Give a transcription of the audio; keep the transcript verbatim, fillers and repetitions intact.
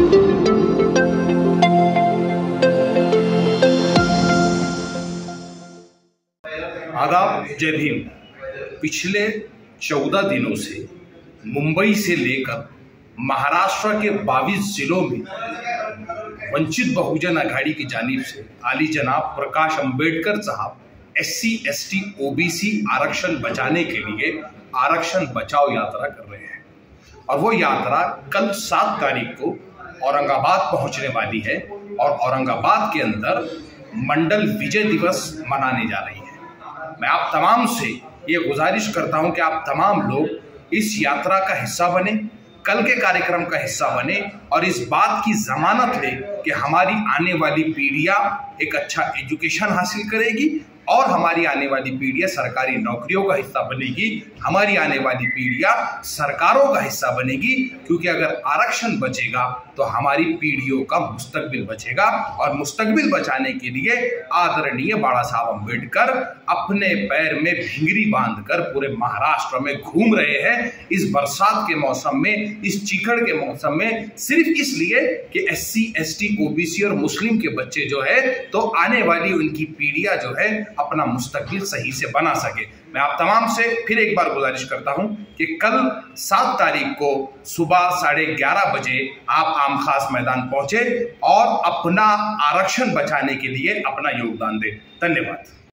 आदाब, जय भीम। पिछले चौदह दिनों से मुंबई से लेकर महाराष्ट्र के बाईस जिलों में वंचित बहुजन आघाड़ी की जानिब से आली जनाब प्रकाश अंबेडकर साहब एससी एसटी ओबीसी आरक्षण बचाने के लिए आरक्षण बचाओ यात्रा कर रहे हैं और वो यात्रा कल सात तारीख को औरंगाबाद पहुंचने वाली है और औरंगाबाद के अंदर मंडल विजय दिवस मनाने जा रही है। मैं आप तमाम से ये गुजारिश करता हूं कि आप तमाम लोग इस यात्रा का हिस्सा बने, कल के कार्यक्रम का हिस्सा बने और इस बात की जमानत ले कि हमारी आने वाली पीढ़ियां एक अच्छा एजुकेशन हासिल करेगी और हमारी आने वाली पीढ़ियां सरकारी नौकरियों का हिस्सा बनेगी, हमारी आने वाली पीढ़ियां सरकारों का हिस्सा बनेगी। क्योंकि अगर आरक्षण बचेगा तो हमारी पीढ़ियों का मुस्तकबिल बचेगा और मुस्तकबिल बचाने के लिए आदरणीय बाबा साहब अम्बेडकर अपने पैर में भिंगरी बांधकर पूरे महाराष्ट्र में घूम रहे हैं इस बरसात के मौसम में, इस चीखड़ के मौसम में, सिर्फ इसलिए कि एससी एसटी ओबीसी और मुस्लिम के बच्चे जो है तो आने वाली उनकी पीढ़ियां जो है अपना मुस्तकबिल सही से बना सके। मैं आप तमाम से फिर एक बार गुजारिश करता हूं कि कल सात तारीख को सुबह साढ़े ग्यारह बजे आप आम खास मैदान पहुंचे और अपना आरक्षण बचाने के लिए अपना योगदान दें। धन्यवाद।